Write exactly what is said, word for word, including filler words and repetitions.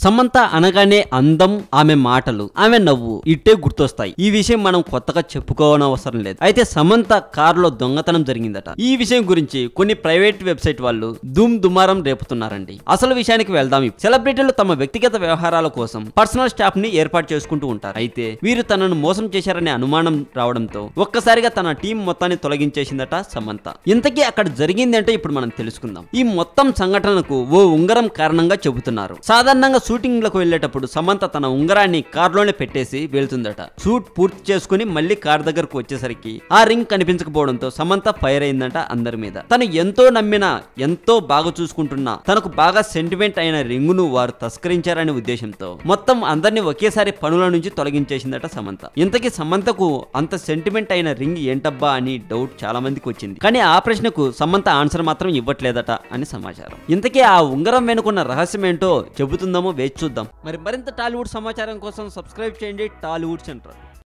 సమంత అనగానే అందం, ఆమె మాటలు, ఆమె నవ్వు ఇట్టే గుర్తొస్తాయి. ఈ విషయం మనం కొత్తగా చెప్పుకోనవసరం లేదు. అయితే సమంత కారులో దొంగతనం జరిగిందట. ఈ విషయం గురించి కొన్ని ప్రైవేట్ వెబ్సైట్ వాళ్ళు దుమ్ దుమారం రేపుతున్నారండి. అసలు విషయానికి వెళ్దాం. సెలబ్రిటీలు తమ వ్యక్తిగత వ్యవహారాల కోసం పర్సనల్ స్టాఫ్ ని ఏర్పాటు చేసుకుంటూ ఉంటారు. అయితే వీరు తనను మోసం చేశారనే అనుమానం రావడంతో ఒక్కసారిగా తన టీం మొత్తాన్ని తొలగించేసిందట సమంత. ఇంతకీ అక్కడ జరిగింది అంటే ఇప్పుడు మనం తెలుసుకుందాం. ఈ మొత్తం సంఘటనకు ఓ ఉంగరం కారణంగా చెబుతున్నారు. సాధారణంగా షూటింగ్ లకు వెళ్లేటప్పుడు సమంత తన ఉంగరాన్ని కారులోనే పెట్టేసి వెళ్తుందట. షూట్ పూర్తి చేసుకుని మళ్ళీ కార్ దగ్గరకు వచ్చేసరికి ఆ రింగ్ కనిపించకపోవడంతో సమంత ఫైర్ అయిందంట అందరి మీద. తను ఎంతో నమ్మిన, ఎంతో బాగా చూసుకుంటున్నా, తనకు బాగా సెంటిమెంట్ అయిన రింగును వారు తస్కరించారనే ఉద్దేశంతో మొత్తం అందరినీ ఒకేసారి పనుల నుంచి తొలగించేసిందట సమంత. ఇంతకీ సమంతకు అంత సెంటిమెంట్ అయిన రింగ్ ఏంటబ్బా అని డౌట్ చాలా మందికి వచ్చింది. కానీ ఆ ప్రశ్నకు సమంత ఆన్సర్ మాత్రం ఇవ్వట్లేదట అని సమాచారం. ఇంతకీ ఆ ఉంగరం వెనుకున్న రహస్యం ఏంటో చెబుతుందామో వేచి చూద్దాం. మరి మరింత టాలీవుడ్ సమాచారం కోసం సబ్స్క్రైబ్ చేయండి టాలీవుడ్ సెంటర్.